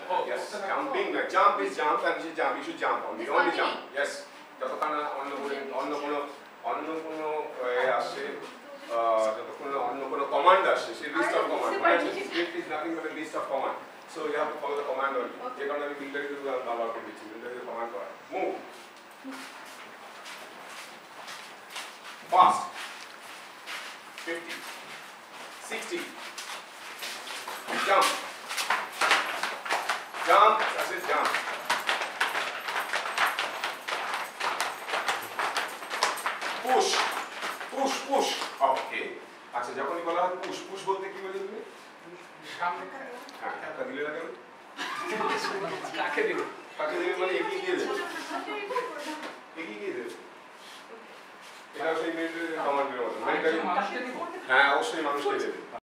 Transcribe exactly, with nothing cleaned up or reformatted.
Oh, yes. Jumping. Jump is jump and you jump. You should jump only. Only jump. Yes. যতক্ষণ অন্য কোনো অন্য কোনো অন্য কোনো আসে যতক্ষণ অন্য কোনো কমান্ড আসে সেই list of command script is nothing but a list of command so you have to follow the command only যে কারণে আমি মিলিটারিতে ব্যবহার করে দিচ্ছি মিলিটারিতে কমান্ড করা move fast fifty sixty jump jump that's it jump push push push okay আচ্ছা যখনই বলা হয় push push বলতে কি বোঝো তুমি সামনে হ্যাঁ একটা দিলে না কেন কাকে দিলে কাকে দিলে মানে এগিয়ে গিয়ে দেবে এগিয়ে গিয়ে দেবে এটা সেই মিলিটারি কমান্ডের মতো মিলিটারি হ্যাঁ অবশ্যই মানুষকে দেবে